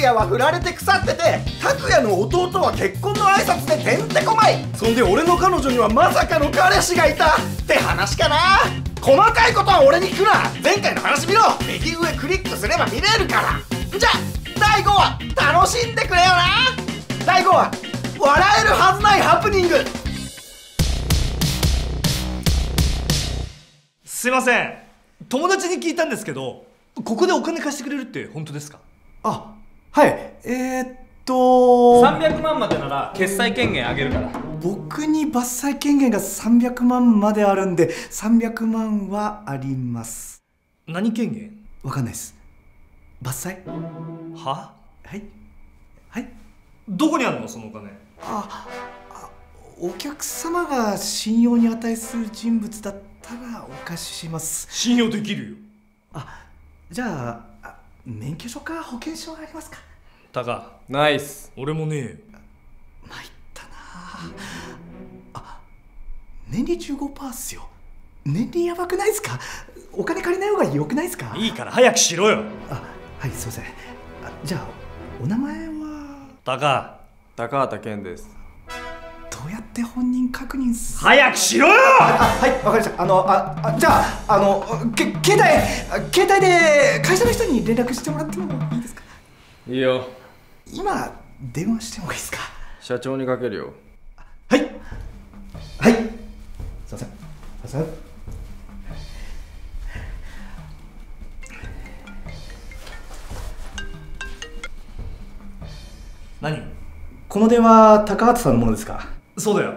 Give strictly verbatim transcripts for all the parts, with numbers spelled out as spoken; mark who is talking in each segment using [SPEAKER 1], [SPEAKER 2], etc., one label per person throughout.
[SPEAKER 1] 也は振られて腐ってて、拓也の弟は結婚の挨拶でてんてこまい。そんで俺の彼女にはまさかの彼氏がいたって話かな。細かいことは俺に聞くな。前回の話見ろ。右上クリックすれば見れるから。じゃあだいごわ楽しんでくれよな。だいごわ笑えるはずないハプニング。
[SPEAKER 2] すいません、友達に聞いたんですけど、ここでお金貸してくれるって本当ですか？
[SPEAKER 3] あ、はい。えー、っと
[SPEAKER 4] さんびゃくまんまでなら決済権限あげるから。
[SPEAKER 3] 僕に伐採権限がさんびゃくまんまであるんで、さんびゃくまんはあります。
[SPEAKER 2] 何権限？
[SPEAKER 3] わかんないです。伐採？
[SPEAKER 2] は？
[SPEAKER 3] はいはい。
[SPEAKER 2] どこにあるのそのお金？
[SPEAKER 3] ああ、お客様が信用に値する人物だったらお貸しします。
[SPEAKER 2] 信用できるよ。
[SPEAKER 3] あ、じゃあ、あ、免許証か保険証ありますか？
[SPEAKER 2] タカ。
[SPEAKER 4] ナイス。
[SPEAKER 2] 俺もねえよ。
[SPEAKER 3] 参ったなあ。年利 じゅうごパーセント っすよ。年利やばくないですか？お金借りない方が良くないですか？
[SPEAKER 2] いいから早くしろよ。
[SPEAKER 3] あ、はい、すいません。あ、じゃあお名前は？
[SPEAKER 2] タカ。
[SPEAKER 4] 高畑健です。
[SPEAKER 3] どうやって本人確認す？
[SPEAKER 2] 早くしろよ。
[SPEAKER 3] あ、はい、わかりました。あの、あ、あ、じゃあ、あの、け、携帯、あ、携帯で会社の人に連絡してもらってもいいですか？
[SPEAKER 4] いいよ。
[SPEAKER 3] 今電話してもいいですか？
[SPEAKER 4] 社長にかけるよ。
[SPEAKER 3] はいはい、すいませんすいません。
[SPEAKER 2] 何？
[SPEAKER 3] この電話、高畑さんのものですか？
[SPEAKER 2] そうだよ。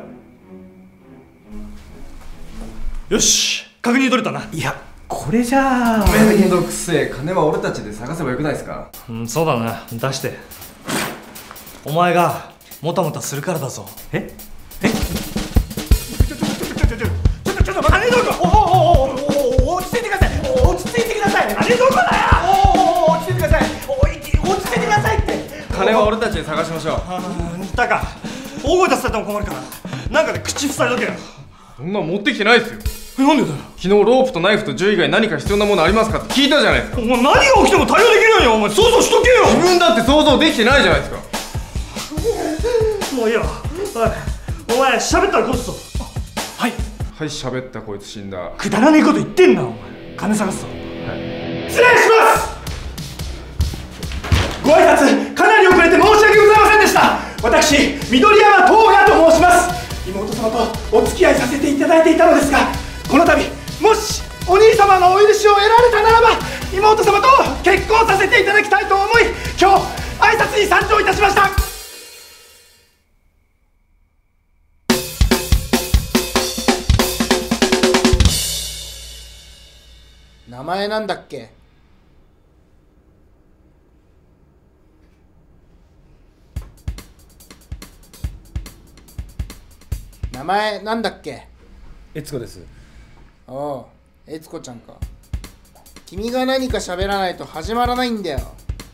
[SPEAKER 2] よし、確認取れたな。
[SPEAKER 3] いや、これじゃあ
[SPEAKER 4] めんどくせえ。金は俺たちで探せばよくないですか？
[SPEAKER 2] うん、そうだな。出して。お前がもたもたするからだぞ。
[SPEAKER 3] ええ、
[SPEAKER 1] ちょちょちょちょちょちょちょちょちょちょちょ金どこ？おおおおお落ち着いてください。落ち着いてください。金どこだよ。おお落ち着いてください。おい落ち着いてくださいって。
[SPEAKER 4] 金は俺たちで探しましょう。
[SPEAKER 2] タカ、大声出されても困るからなんかで口塞いどけよ。
[SPEAKER 4] そんなの持ってきてないですよ。
[SPEAKER 2] え、なんでだよ。
[SPEAKER 4] 昨日ロープとナイフと銃以外何か必要なものありますかって聞いたじゃないですか。
[SPEAKER 2] お前何が起きても対応できるようにお前想像しとけよ。
[SPEAKER 4] 自分だって想像できてないじゃないですか。
[SPEAKER 2] もういいよ。おい、お前喋ったら殺すぞ。はい
[SPEAKER 4] はい、喋ったこいつ死んだ。
[SPEAKER 2] くだらねえこと言ってんなお前。金探すぞ。
[SPEAKER 4] はい、
[SPEAKER 2] 失礼します。ご挨拶かなり遅れて申し訳ございませんでした。私、緑山東賀と申します。妹様とお付き合いさせていただいていたのですが、この度もしお兄様のお許しを得られたならば妹様と結婚させていただきたいと思い、今日挨拶に参上いたしました。
[SPEAKER 5] 名前なんだっけ？名前なんだっけ？
[SPEAKER 3] 悦子です。
[SPEAKER 5] おう、悦子ちゃんか。君が何か喋らないと始まらないんだよ。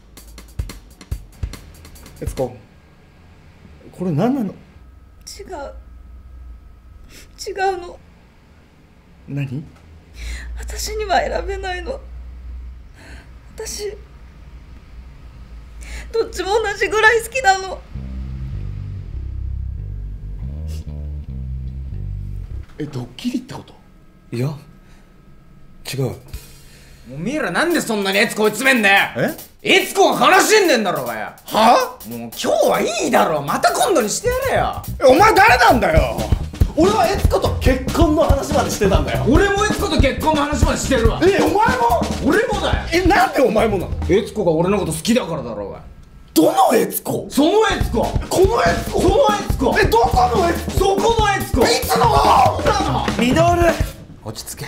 [SPEAKER 3] 悦子、これ何なの？
[SPEAKER 6] 違う違うの。
[SPEAKER 3] 何？
[SPEAKER 6] 私には選べないの。私どっちも同じぐらい好きなの。
[SPEAKER 3] え、ドッキリってこと？いや、違う。
[SPEAKER 5] おめえらなんでそんなに悦子追い詰めんだよ。
[SPEAKER 3] え？
[SPEAKER 5] 悦子が悲しんでんだろうがよ。
[SPEAKER 1] は？
[SPEAKER 5] もう今日はいいだろう。また今度にしてやれよ。
[SPEAKER 1] お前誰なんだよ。俺は悦子と結婚の話までしてたんだよ。
[SPEAKER 5] 俺も悦子と結婚の話までしてるわ。
[SPEAKER 1] え、お前も？
[SPEAKER 5] 俺もだよ。
[SPEAKER 1] え、なんでお前もなの？
[SPEAKER 5] 悦子が俺のこと好きだからだろうが。
[SPEAKER 1] どの悦子？
[SPEAKER 5] その悦子。
[SPEAKER 1] この悦子？
[SPEAKER 5] この悦子。
[SPEAKER 1] え、どこの悦子？
[SPEAKER 5] そこの悦子。
[SPEAKER 1] いつの方なの？
[SPEAKER 2] ミドル。
[SPEAKER 5] 落ち着け。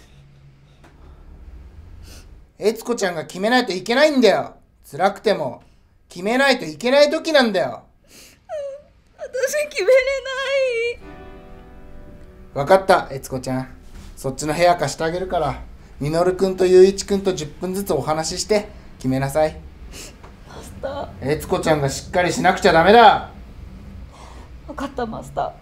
[SPEAKER 5] 悦子ちゃんが決めないといけないんだよ。辛くても決めないといけない時なんだよ。
[SPEAKER 6] 私決めれない。
[SPEAKER 5] 分かった、悦子ちゃん。そっちの部屋貸してあげるから、みのるくんとゆういちくんとじゅっぷんずつお話しして決めなさい。
[SPEAKER 6] マスター。
[SPEAKER 5] 悦子ちゃんがしっかりしなくちゃダメだ。
[SPEAKER 6] 分かったマスター。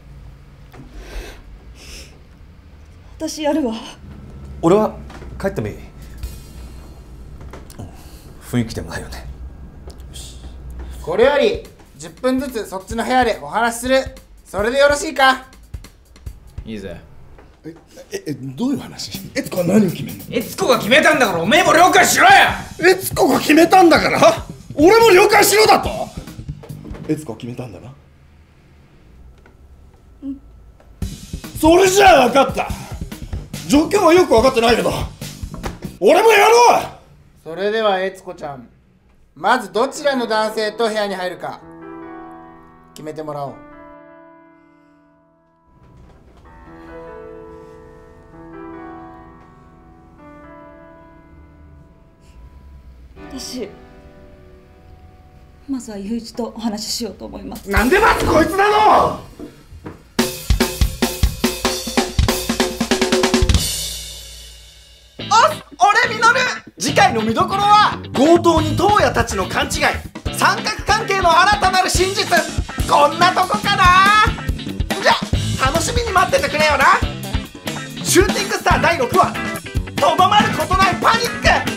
[SPEAKER 6] 私やるわ。
[SPEAKER 3] 俺は帰ってもいい？雰囲気でもないよね。よし。
[SPEAKER 5] これよりじゅっぷんずつそっちの部屋でお話しする。それでよろしいか？
[SPEAKER 4] いいぜ。
[SPEAKER 1] えええどういう話？エツコは何を決めんの？
[SPEAKER 4] エツコが決めたんだからおめえも了解しろや。
[SPEAKER 1] エツコが決めたんだから俺も了解しろだと。エツコは決めたんだな。それじゃあ分かった。状況はよく分かってないけど俺もやろう。
[SPEAKER 5] それでは悦子ちゃん、まずどちらの男性と部屋に入るか決めてもらおう。
[SPEAKER 6] 私まずは雄一とお話ししようと思います。
[SPEAKER 1] なんでまずこいつなの？俺ミノル。次回の見どころは強盗にトウヤたちの勘違い、三角関係の新たなる真実。こんなとこかな。じゃあ楽しみに待っててくれよな。シューティングスターだいろくわ、とどまることないパニック。